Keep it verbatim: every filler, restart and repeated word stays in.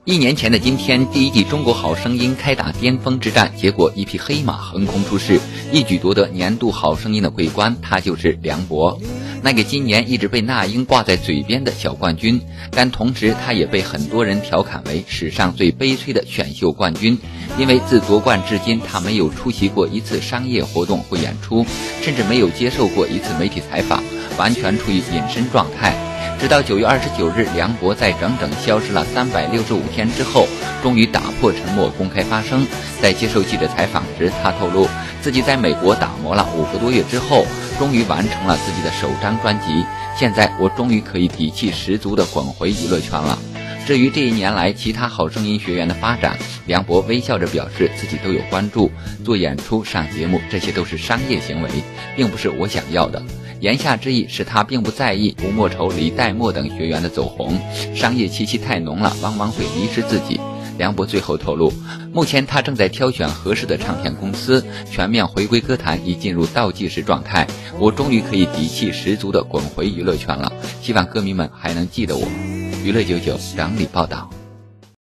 一年前的今天，第一季《中国好声音》开打巅峰之战，结果一匹黑马横空出世，一举夺得年度好声音的桂冠，他就是梁博。那个今年一直被那英挂在嘴边的小冠军，但同时他也被很多人调侃为史上最悲催的选秀冠军，因为自夺冠至今，他没有出席过一次商业活动或演出，甚至没有接受过一次媒体采访，完全处于隐身状态。直到九月二十九日，梁博在整整消失了三百六十五天之后，终于打破沉默公开发声。在接受记者采访时，他透露自己在美国打磨了五个多月之后，终于完成了自己的首张专辑。现在我终于可以底气十足地滚回娱乐圈了。至于这一年来其他好声音学员的发展，梁博微笑着表示自己都有关注，做演出、上节目，这些都是商业行为，并不是我想要的。言下之意是他并不在意吴莫愁、李代沫等学员的走红，商业气息太浓了，往往会迷失自己。梁博最后透露，目前他正在挑选合适的唱片公司，全面回归歌坛已进入倒计时状态。我终于可以底气十足地滚回娱乐圈了，希望歌迷们还能记得我。娱乐九九整理报道。